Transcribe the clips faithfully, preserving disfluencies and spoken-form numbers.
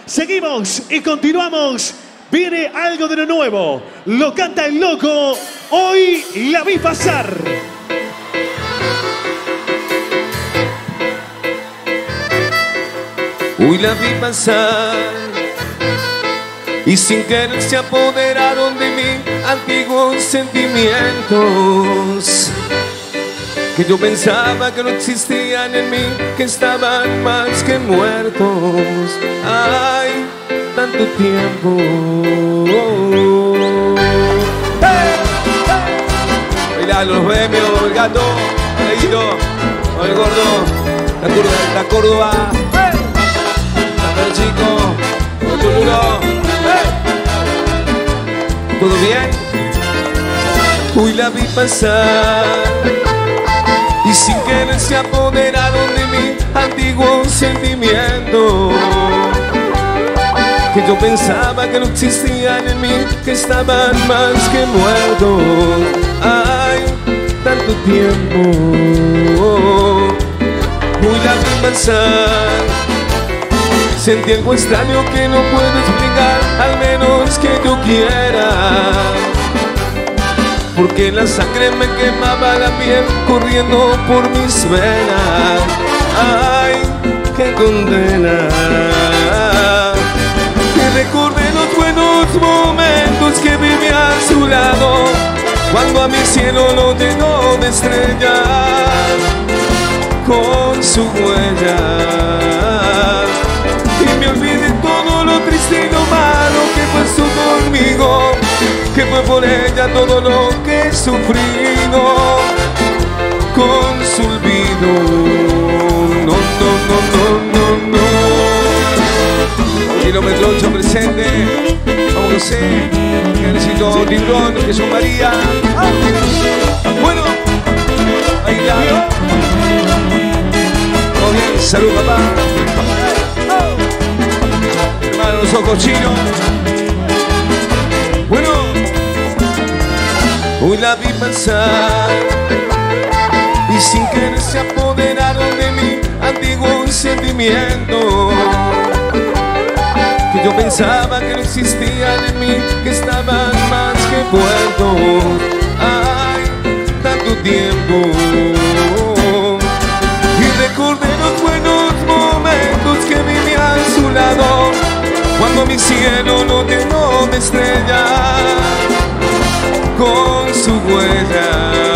Seguimos y continuamos. Viene algo de lo nuevo. Lo canta el loco. Hoy la vi pasar. Hoy la vi pasar y sin querer se apoderaron de mí antiguos sentimientos que yo pensaba que no existían en mí, que estaban más que muertos. Ay, tanto tiempo. ¡Hey! ¡Hey! Bailando los bohemios, el gato, el Leito, el gordo, la Córdoba, la Córdoba. ¡Hey! El chico, el Tuluro. ¡Hey! ¿Todo bien? Hoy la vi pasar y sin querer se apoderaron de mí antiguos sentimientos que yo pensaba que no existían en mí, que estaban más que muertos. Ay, tanto tiempo. Hoy la vi pasar. Sentí algo extraño que no puedo explicar, al menos que yo quiera, porque la sangre me quemaba la piel corriendo por mis venas. Ay, qué condena. Que recordé los buenos momentos que viví a su lado, cuando a mi cielo lo llenó de estrellas con su huella. Y me olvidé todo lo triste y lo malo que pasó conmigo, que fue por ella todo lo que he sufrido con su olvido. No, no, no, no, no, no. Kilómetro ocho presente, vamos José, que necesito Tiburón, que son María. Bueno, ahí ya. Todo bien, salud papá. Hermano, los ojos chinos. Bueno, hoy la vi pasar y sin querer se apoderaron de mí antiguos sentimientos que yo pensaba que no existían en mí, que estaban más que muertos. Ay, tanto tiempo. Y recordé los buenos momentos que viví a su lado, cuando mi cielo lo llenó de estrellas con su huella.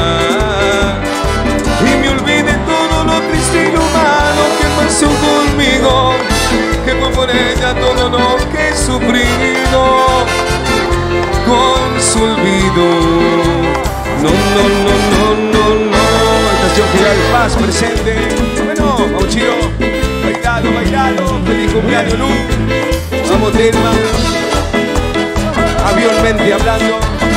Y me olvidé todo lo triste y lo malo que pasó conmigo, que fue por ella todo lo que he sufrido con su olvido. No, no, no, no, no, no. Estación Pilar Paz presente. Bueno, vamos chino. Bailalo, bailalo. Feliz cumpleaños, Lu. Vamos, Telma. Avionmente hablando.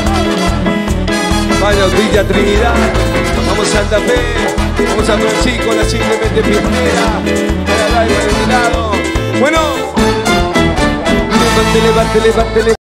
Vaya Villa Trinidad. Vamos Santa Fe. Vamos a Francisco, la simplemente fiestera. Para el lado. Bueno. Levante, levante, levante, levante.